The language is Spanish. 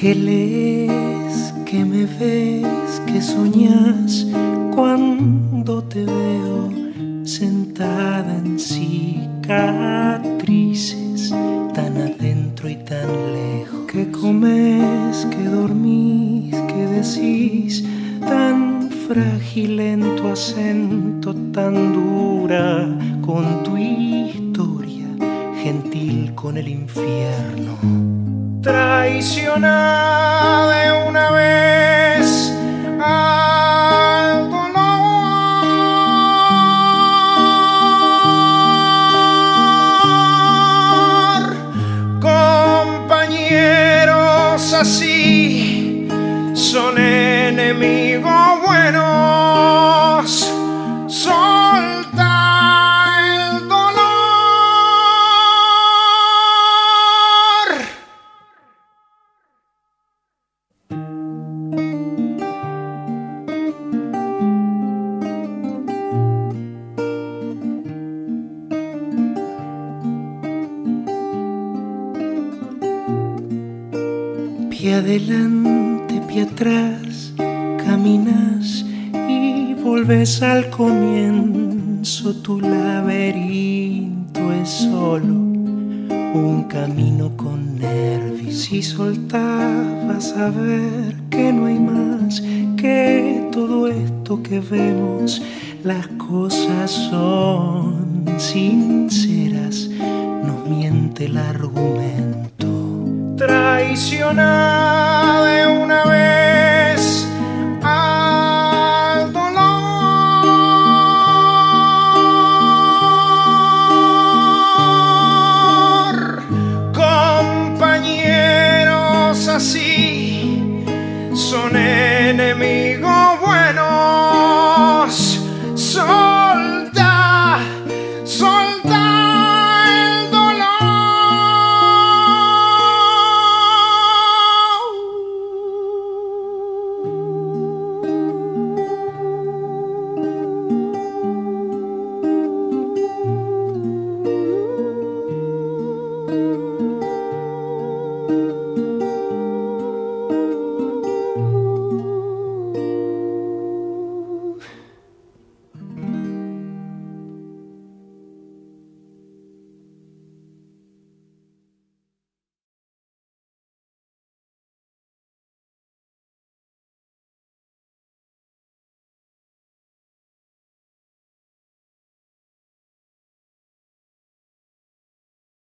Que lees, que me ves, que soñás cuando te veo sentada en cicatrices, tan adentro y tan lejos. Que comes, que dormís, que decís, tan frágil en tu acento, tan dura con tu historia, gentil con el infierno. Traicionada de una vez al dolor. Compañeros así son enemigos buenos. Solta el dolor. Pie adelante, pie atrás, caminas y volves al comienzo. Tu laberinto es solo un camino con nervios. Si soltás vas a ver que no hay más que todo esto que vemos. Las cosas son sinceras, nos miente el argumento. Traicionada de una vez al dolor. Compañeros así son